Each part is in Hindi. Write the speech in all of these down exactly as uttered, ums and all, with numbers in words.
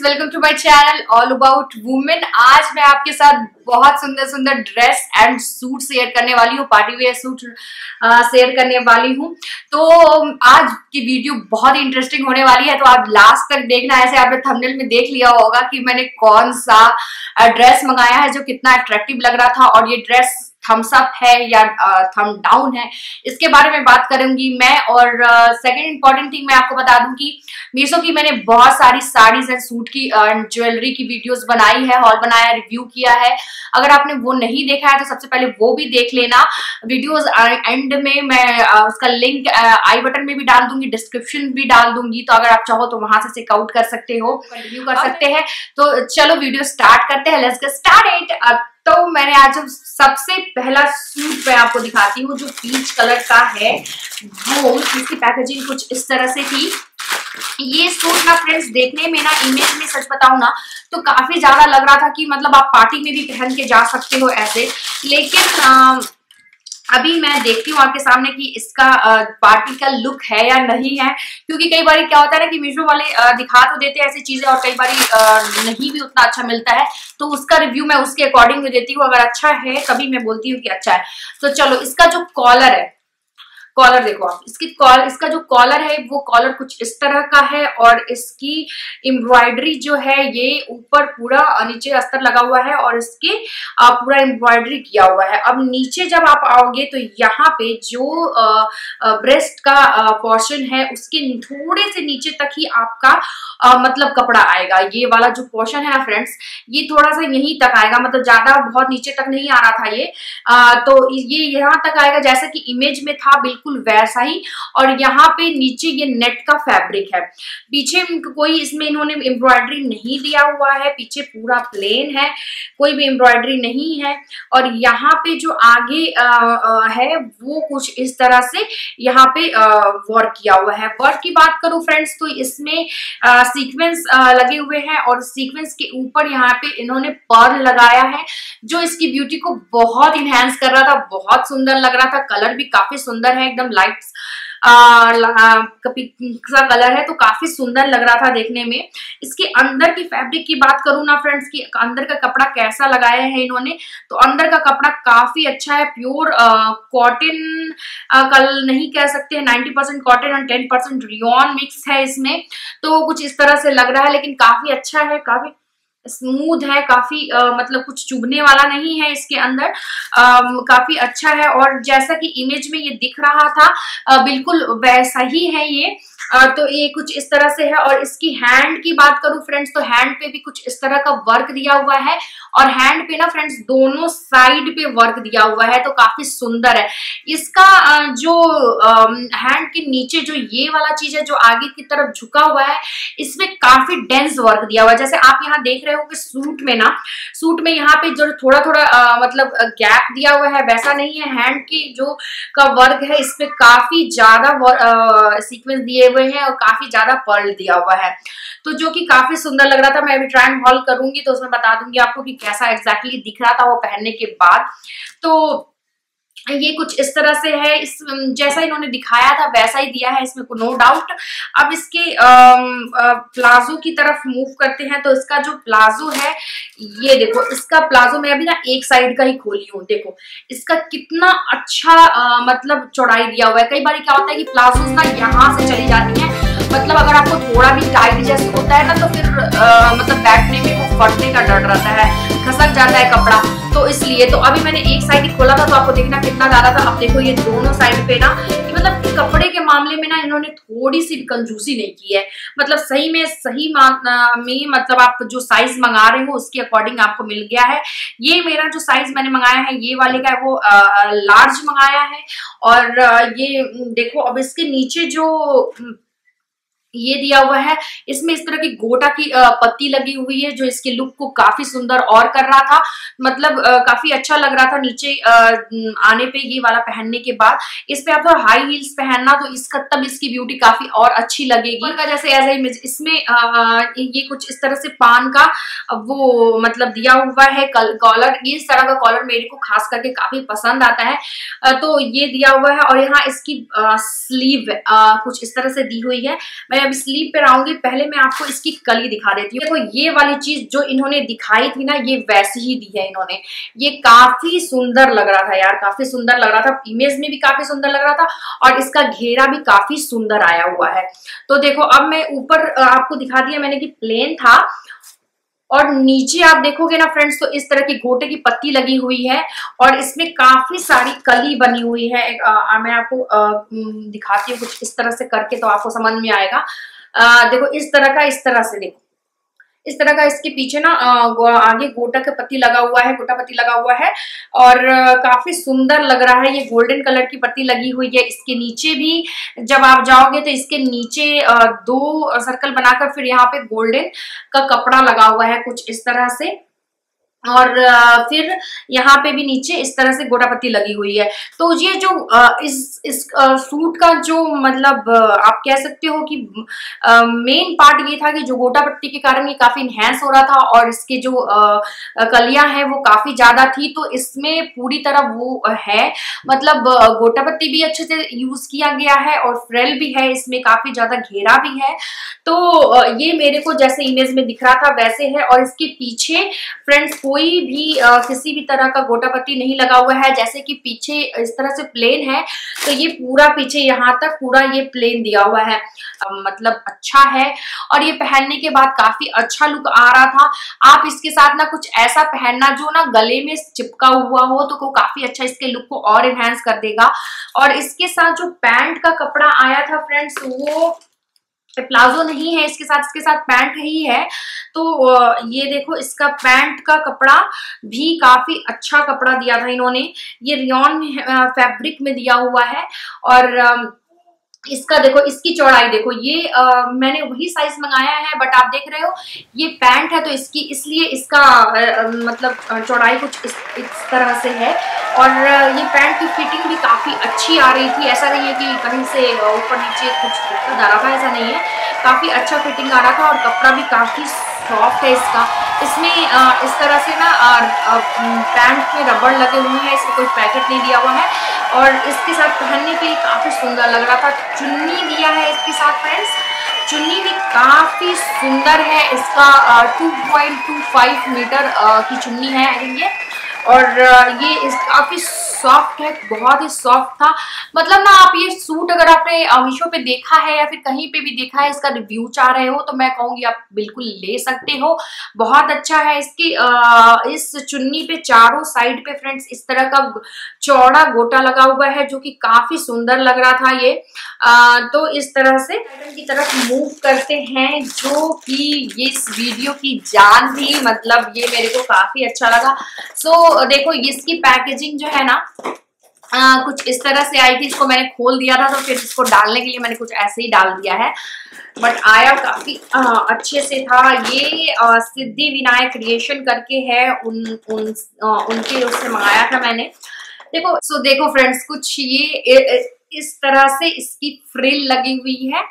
Welcome to my channel all about women. आज मैं आपके साथ बहुत सुंदर सुंदर ड्रेस एंड सूट शेयर करने वाली हूँ, पार्टी वेयर सूट शेयर करने वाली हूँ। तो आज की वीडियो बहुत ही इंटरेस्टिंग होने वाली है, तो आप लास्ट तक देखना। ऐसे आपने थंबनेल में देख लिया होगा कि मैंने कौन सा ड्रेस मंगाया है जो कितना अट्रैक्टिव लग रहा था, और ये ड्रेस थम्स अप है या थम डाउन है, इसके बारे में बात करूंगी मैं। और सेकंड इंपॉर्टेंट थिंग मैं आपको बता दूं कि मीशो की मैंने बहुत सारी साड़ीज एंड सूट की ज्वेलरी की वीडियोस बनाई है, हॉल बनाया, रिव्यू किया है। अगर आपने वो नहीं देखा है तो सबसे पहले वो भी देख लेना। वीडियोस एंड में मैं उसका लिंक आई बटन में भी डाल दूंगी, डिस्क्रिप्शन भी डाल दूंगी, तो अगर आप चाहो तो वहां से चेकआउट कर सकते हो, कंटिन्यू कर सकते हैं। तो चलो वीडियो स्टार्ट करते हैं, लेट्स गेट स्टार्टेड। तो मैंने आज सबसे पहला सूट मैं आपको दिखाती हूँ जो पीच कलर का है। वो इसकी पैकेजिंग कुछ इस तरह से थी। ये सूट ना फ्रेंड्स देखने में ना, इमेज में सच बताऊं ना तो काफी ज्यादा लग रहा था कि मतलब आप पार्टी में भी पहन के जा सकते हो ऐसे, लेकिन आ, अभी मैं देखती हूँ आपके सामने कि इसका आ, पार्टी का लुक है या नहीं है। क्योंकि कई बार क्या होता है ना कि मीशो वाले आ, दिखा तो देते हैं ऐसी चीजें, और कई बार नहीं भी उतना अच्छा मिलता है, तो उसका रिव्यू मैं उसके अकॉर्डिंग में देती हूँ। अगर अच्छा है तभी मैं बोलती हूँ कि अच्छा है। तो चलो, इसका जो कॉलर है, कॉलर देखो आप, इसकी कॉल इसका जो कॉलर है वो कॉलर कुछ इस तरह का है, और इसकी एम्ब्रॉयडरी जो है ये ऊपर पूरा, नीचे अस्तर लगा हुआ है और इसके पूरा एम्ब्रॉयडरी किया हुआ है। अब नीचे जब आप आओगे तो यहाँ पे जो ब्रेस्ट का पोर्शन है उसके थोड़े से नीचे तक ही आपका आ, मतलब कपड़ा आएगा। ये वाला जो पोर्शन है ना फ्रेंड्स, ये थोड़ा सा यहीं तक आएगा, मतलब ज्यादा बहुत नीचे तक नहीं आ रहा था ये। आ, तो ये यहाँ तक आएगा जैसा कि इमेज में था, बिल्कुल वैसा ही। और यहाँ पे नीचे ये नेट का फैब्रिक है। पीछे कोई इसमें इन्होंने एम्ब्रॉयडरी नहीं दिया हुआ है, पीछे पूरा प्लेन है, कोई भी एम्ब्रॉयडरी नहीं है। और यहाँ पे जो आगे आ, आ, है वो कुछ इस तरह से यहाँ पे वर्क किया हुआ है। वर्क की बात करूं फ्रेंड्स तो इसमें आ, सीक्वेंस आ, लगे हुए हैं, और सीक्वेंस के ऊपर यहाँ पे इन्होंने पर्ल लगाया है जो इसकी ब्यूटी को बहुत इनहेंस कर रहा था, बहुत सुंदर लग रहा था। कलर भी काफी सुंदर है, एकदम लाइट सा कलर है, तो काफी सुंदर लग रहा था देखने में। इसके अंदर की फैब्रिक की बात करूं ना फ्रेंड्स की अंदर का कपड़ा कैसा लगाया है इन्होंने, तो अंदर का कपड़ा काफी अच्छा है। प्योर कॉटन कल नहीं कह सकते, नाइंटी परसेंट कॉटन और टेन परसेंट रियॉन मिक्स है इसमें, तो कुछ इस तरह से लग रहा है, लेकिन काफी अच्छा है, काफी स्मूथ है, काफी आ, मतलब कुछ चुभने वाला नहीं है इसके अंदर, आ, काफी अच्छा है। और जैसा कि इमेज में ये दिख रहा था आ, बिल्कुल वैसा ही है ये। आ, तो ये कुछ इस तरह से है। और इसकी हैंड की बात करूं फ्रेंड्स तो हैंड पे भी कुछ इस तरह का वर्क दिया हुआ है, और हैंड पे ना फ्रेंड्स दोनों साइड पे वर्क दिया हुआ है, तो काफी सुंदर है। इसका आ, जो हैंड के नीचे जो ये वाला चीज है जो आगे की तरफ झुका हुआ है, इसमें काफी डेंस वर्क दिया हुआ है। जैसे आप यहाँ देख रहे हो कि सूट में ना, सूट में यहाँ पे जो थोड़ा थोड़ा आ, मतलब गैप दिया हुआ है वैसा नहीं है। हैंड की जो का वर्क है इसमें काफी ज्यादा सीक्वेंस दिए हुए हैं और काफी ज्यादा पर्ल दिया हुआ है, तो जो कि काफी सुंदर लग रहा था। मैं अभी ट्राई एंड हॉल करूंगी तो उसमें बता दूंगी आपको कि कैसा एग्जैक्टली दिख रहा था वो पहनने के बाद। तो ये कुछ इस तरह से है, इस जैसा इन्होंने दिखाया था वैसा ही दिया है इसमें को नो डाउट। अब इसके प्लाजो की तरफ मूव करते हैं, तो इसका जो प्लाजो है ये देखो, इसका प्लाजो मैं अभी ना एक साइड का ही खोली हूँ, देखो इसका कितना अच्छा आ, मतलब चौड़ाई दिया हुआ है। कई बार क्या होता है कि प्लाजो ना यहाँ से चली जाती है, मतलब अगर आपको थोड़ा भी टाइट जैसे होता है ना तो फिर आ, मतलब बैठने में वो फटने का डर रहता है, खसक जाता है कपड़ा, तो इसलिए। तो अभी मैंने एक साइड ही खोला था तो आपको देखना कितना ज्यादा था। अब देखो ये दोनों साइड पे ना, मतलब कपड़े के मामले में ना इन्होंने थोड़ी सी भी कंजूसी नहीं की है, मतलब सही में सही में मतलब आप जो साइज मंगा रहे हो उसके अकॉर्डिंग आपको मिल गया है। ये मेरा जो साइज मैंने मंगाया है ये वाले का है, वो आ, लार्ज मंगाया है। और आ, ये देखो, अब इसके नीचे जो ये दिया हुआ है इसमें इस तरह की गोटा की पत्ती लगी हुई है जो इसके लुक को काफी सुंदर और कर रहा था, मतलब काफी अच्छा लग रहा था नीचे आने पे। ये वाला पहनने के बाद इस पे आप थोड़ा हाई हील्स पहनना तो इसका तब इसकी ब्यूटी काफी और अच्छी लगेगी। जैसे एज इमेज इसमें ये कुछ इस तरह से पान का वो मतलब दिया हुआ है कॉलर, ये इस तरह का कॉलर मेरे को खास करके काफी पसंद आता है, तो ये दिया हुआ है। और यहाँ इसकी स्लीव कुछ इस तरह से दी हुई है। मैं अभी स्लीव पे आऊंगी, पहले मैं आपको इसकी कली दिखा देती हूँ। देखो ये वाली चीज जो इन्होंने दिखाई थी ना, ये वैसी ही दी है इन्होंने। ये काफी सुंदर लग रहा था यार, काफी सुंदर लग रहा था, इमेज में भी काफी सुंदर लग रहा था, और इसका घेरा भी काफी सुंदर आया हुआ है। तो देखो अब मैं ऊपर आपको दिखा दिया मैंने कि प्लेन था, और नीचे आप देखोगे ना फ्रेंड्स तो इस तरह की गोटे की पत्ती लगी हुई है, और इसमें काफी सारी कली बनी हुई है। एक, आ, मैं आपको आ, दिखाती हूँ कुछ इस तरह से करके, तो आपको समझ में आएगा। आ, देखो इस तरह का, इस तरह से देखो इस तरह का इसके पीछे ना आगे गोटा का पत्ती लगा हुआ है, गोटा पत्ती लगा हुआ है, और काफी सुंदर लग रहा है। ये गोल्डन कलर की पत्ती लगी हुई है। इसके नीचे भी जब आप जाओगे तो इसके नीचे दो सर्कल बनाकर फिर यहाँ पे गोल्डन का कपड़ा लगा हुआ है कुछ इस तरह से, और फिर यहाँ पे भी नीचे इस तरह से गोटा पत्ती लगी हुई है। तो ये जो इस इस सूट का जो मतलब आप कह सकते हो कि मेन पार्ट ये था कि जो गोटा पत्ती के कारण ये काफी इनहेंस हो रहा था, और इसके जो कलियां हैं वो काफी ज्यादा थी। तो इसमें पूरी तरह वो है, मतलब गोटा पत्ती भी अच्छे से यूज किया गया है, और फ्रिल भी है, इसमें काफी ज्यादा घेरा भी है। तो ये मेरे को जैसे इमेज में दिख रहा था वैसे है। और इसके पीछे फ्रेंड्स कोई भी आ, किसी भी तरह का गोटा पत्ती नहीं लगा हुआ है, जैसे कि पीछे इस तरह से प्लेन है, तो ये पूरा पीछे यहाँ तक पूरा ये प्लेन दिया हुआ है। आ, मतलब अच्छा है, और ये पहनने के बाद काफी अच्छा लुक आ रहा था। आप इसके साथ ना कुछ ऐसा पहनना जो ना गले में चिपका हुआ हो, तो को काफी अच्छा इसके लुक को और इनहेंस कर देगा। और इसके साथ जो पैंट का कपड़ा आया था फ्रेंड्स, वो प्लाजो नहीं है, इसके साथ इसके साथ पैंट ही है। तो ये देखो इसका पैंट का कपड़ा भी काफी अच्छा कपड़ा दिया था इन्होंने। ये रियॉन फैब्रिक में दिया हुआ है, और इसका देखो इसकी चौड़ाई देखो, ये आ, मैंने वही साइज मंगाया है, बट आप देख रहे हो ये पैंट है, तो इसकी इसलिए इसका आ, मतलब चौड़ाई कुछ इस, इस तरह से है। और ये पैंट की फिटिंग भी काफी अच्छी आ रही थी, ऐसा नहीं है कि कहीं से ऊपर नीचे कुछ दिक्कत आ रहा था, ऐसा नहीं है, काफी अच्छा फिटिंग आ रहा था। और कपड़ा भी काफी सॉफ्ट है इसका। इसमें आ, इस तरह से ना पैंट में रबड़ लगे हुए हैं, इसमें कोई पैकेट नहीं दिया हुआ है, और इसके साथ पहनने के लिए काफी सुंदर लग रहा था। चुन्नी दिया है इसके साथ फ्रेंड्स, चुन्नी भी काफी सुंदर है। इसका two point two five metre की चुन्नी है आई थिंक ये, और ये इस काफी सॉफ्ट है, बहुत ही सॉफ्ट था। मतलब ना आप ये सूट अगर आपने मीशो पे देखा है या फिर कहीं पे भी देखा है, इसका रिव्यू चाह रहे हो, तो मैं कहूंगी आप बिल्कुल ले सकते हो, बहुत अच्छा है। इसकी आ, इस चुन्नी पे चारों साइड पे फ्रेंड्स इस तरह का चौड़ा गोटा लगा हुआ है, जो कि काफी सुंदर लग रहा था ये। आ, तो इस तरह से की तरफ मूव करते हैं, जो कि ये इस वीडियो की जान थी, मतलब ये मेरे को काफी अच्छा लगा। सो so, देखो इसकी पैकेजिंग जो है ना आ, कुछ इस तरह से आई थी। इसको मैंने खोल दिया था, तो फिर इसको डालने के लिए मैंने कुछ ऐसे ही डाल दिया है, बट आया काफी आ, अच्छे से था। ये आ, सिद्धि विनायक क्रिएशन करके है, उन, उन आ, उनके उससे मंगाया था मैंने। देखो सो so, देखो फ्रेंड्स कुछ ये ए, ए, इस तरह से इसकी फ्रिल लगी हुई है,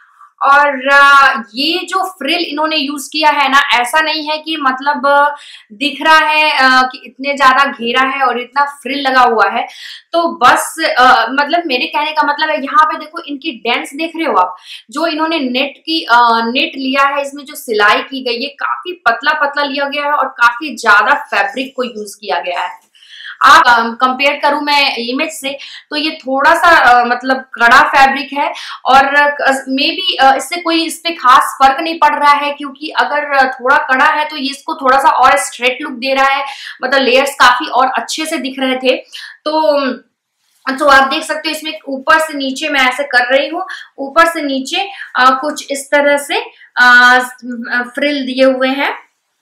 और ये जो फ्रिल इन्होंने यूज किया है ना, ऐसा नहीं है कि मतलब दिख रहा है कि इतने ज्यादा घेरा है और इतना फ्रिल लगा हुआ है, तो बस मतलब मेरे कहने का मतलब है, यहाँ पे देखो इनकी डेंस देख रहे हो आप, जो इन्होंने नेट की नेट लिया है, इसमें जो सिलाई की गई है काफी पतला पतला लिया गया है, और काफी ज्यादा फैब्रिक को यूज किया गया है। आप कंपेयर करूं मैं इमेज से, तो ये थोड़ा सा आ, मतलब कड़ा फैब्रिक है, और मे बी इससे कोई इस पे खास फर्क नहीं पड़ रहा है, क्योंकि अगर थोड़ा कड़ा है तो ये इसको थोड़ा सा और स्ट्रेट लुक दे रहा है, मतलब लेयर्स काफी और अच्छे से दिख रहे थे। तो तो आप देख सकते हो इसमें ऊपर से नीचे मैं ऐसे कर रही हूँ, ऊपर से नीचे आ, कुछ इस तरह से आ, फ्रिल दिए हुए हैं।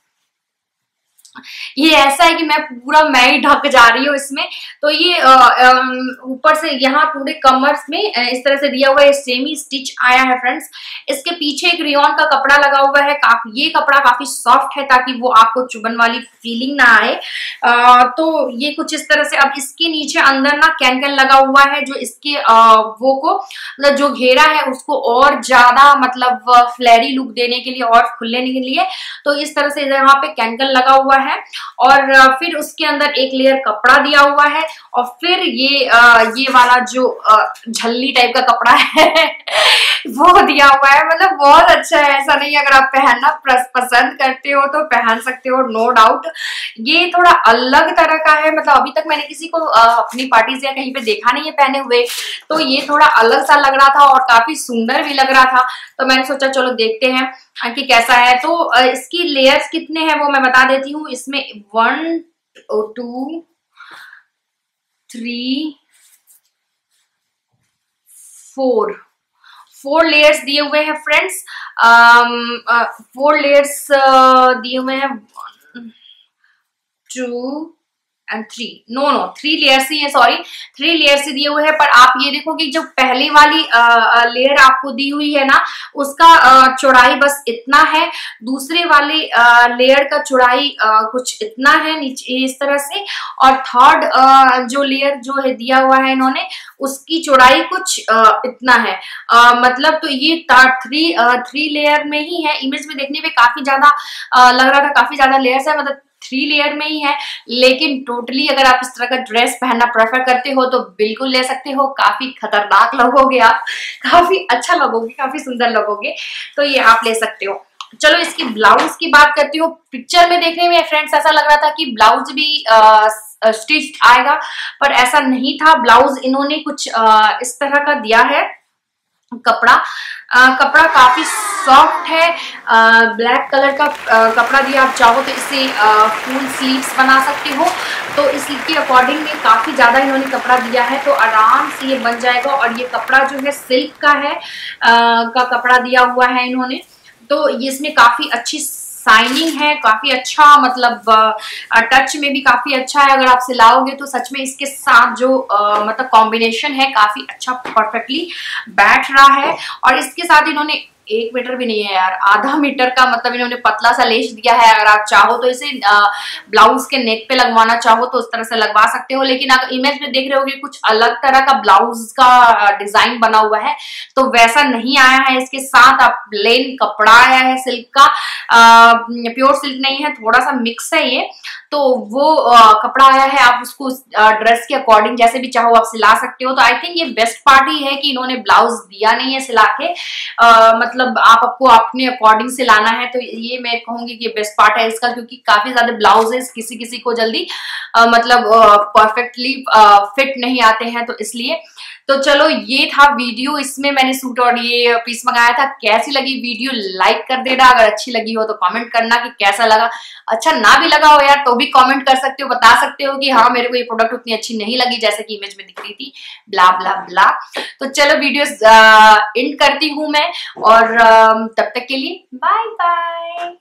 ये ऐसा है कि मैं पूरा मैं ही ढक जा रही हूँ इसमें। तो ये ऊपर से यहाँ पूरे कमर में इस तरह से दिया हुआ है, सेमी स्टिच आया है फ्रेंड्स। इसके पीछे एक रियॉन का कपड़ा लगा हुआ है, काफी ये कपड़ा काफी सॉफ्ट है, ताकि वो आपको चुभन वाली फीलिंग ना आए। आ, तो ये कुछ इस तरह से। अब इसके नीचे अंदर ना कैन कैन लगा हुआ है, जो इसके आ, वो को मतलब जो घेरा है उसको और ज्यादा मतलब फ्लैरी लुक देने के लिए और खुलने के लिए, तो इस तरह से यहाँ पे कैन कैन लगा हुआ है, और फिर उसके अंदर एक लेयर कपड़ा दिया हुआ है, और फिर ये आ, ये वाला जो झल्ली टाइप का कपड़ा है वो दिया हुआ है, मतलब बहुत अच्छा है। ऐसा नहीं, अगर आप पहनना पसंद करते हो तो पहन सकते हो, नो डाउट। ये थोड़ा अलग तरह का है, मतलब अभी तक मैंने किसी को आ, अपनी पार्टी से या कहीं पे देखा नहीं है पहने हुए, तो ये थोड़ा अलग सा लग रहा था और काफी सुंदर भी लग रहा था। तो मैंने सोचा चलो देखते हैं कि कैसा है। तो इसकी लेयर्स कितने हैं वो मैं बता देती हूँ। इसमें one two three four four layers दिए हुए हैं फ्रेंड्स। फोर लेयर्स दिए हुए हैं, two and three, no no three layers ही है, सॉरी थ्री लेयर्स ही दिए हुए हैं। पर आप ये देखो कि जो पहली वाली लेयर आपको दी हुई है ना, उसका आ, चौड़ाई बस इतना है। दूसरे वाले लेयर का चौड़ाई कुछ इतना है नीचे इस तरह से, और थर्ड जो लेयर जो है दिया हुआ है इन्होंने, उसकी चौड़ाई कुछ आ, इतना है। आ, मतलब तो ये थ्री थ्री लेयर में ही है। इमेज में देखने में काफी ज्यादा लग रहा था काफी ज्यादा लेयर्स है, मतलब थ्री लेयर में ही है। लेकिन टोटली अगर आप इस तरह का ड्रेस पहनना प्रेफर करते हो तो बिल्कुल ले सकते हो। काफी खतरनाक लगोगे आप, काफी अच्छा लगोगे, काफी सुंदर लगोगे, तो ये आप ले सकते हो। चलो इसकी ब्लाउज की बात करती हूँ। पिक्चर में देखने में फ्रेंड्स ऐसा लग रहा था कि ब्लाउज भी स्टिच आएगा, पर ऐसा नहीं था। ब्लाउज इन्होंने कुछ आ, इस तरह का दिया है कपड़ा। आ, कपड़ा काफी सॉफ्ट है, आ, ब्लैक कलर का आ, कपड़ा दिया। आप चाहो तो इसे फुल स्लीव्स बना सकते हो, तो इसके अकॉर्डिंग में काफी ज्यादा इन्होंने कपड़ा दिया है, तो आराम से ये बन जाएगा। और ये कपड़ा जो है सिल्क का है, आ, का कपड़ा दिया हुआ है इन्होंने, तो ये इसमें काफी अच्छी शाइनिंग है, काफी अच्छा, मतलब टच में भी काफी अच्छा है। अगर आप सिलाओगे तो सच में इसके साथ जो आ, मतलब कॉम्बिनेशन है काफी अच्छा परफेक्टली बैठ रहा है। और इसके साथ इन्होंने एक मीटर भी नहीं है यार, आधा मीटर का मतलब इन्होंने पतला सा लेस दिया है। अगर आप चाहो तो इसे ब्लाउज के नेक पे लगवाना चाहो तो उस तरह से लगवा सकते हो, लेकिन अगर इमेज में देख रहे होगे कुछ अलग तरह का ब्लाउज का डिजाइन बना हुआ है, तो वैसा नहीं आया है। इसके साथ आप प्लेन कपड़ा आया है सिल्क का, प्योर सिल्क नहीं है, थोड़ा सा मिक्स है ये, तो वो आ, कपड़ा आया है। आप उसको ड्रेस के अकॉर्डिंग जैसे भी चाहो आप सिला सकते हो। तो आई थिंक ये बेस्ट पार्ट ही है कि इन्होंने ब्लाउज दिया नहीं है सिला के, आ, मतलब आप आपको अपने अकॉर्डिंग सिलाना है, तो ये मैं कहूंगी कि बेस्ट पार्ट है इसका, क्योंकि काफी ज्यादा ब्लाउजेस किसी किसी को जल्दी आ, मतलब परफेक्टली फिट नहीं आते हैं, तो इसलिए। तो चलो ये था वीडियो, इसमें मैंने सूट और ये पीस मंगाया था। कैसी लगी वीडियो लाइक कर देना, अगर अच्छी लगी हो तो कमेंट करना कि कैसा लगा। अच्छा ना भी लगा हो यार तो भी कमेंट कर सकते हो, बता सकते हो कि हाँ मेरे को ये प्रोडक्ट उतनी अच्छी नहीं लगी जैसे कि इमेज में दिख रही थी, ब्ला ब्ला ब्ला। तो चलो वीडियो एंड करती हूँ मैं, और तब तक के लिए बाय बाय।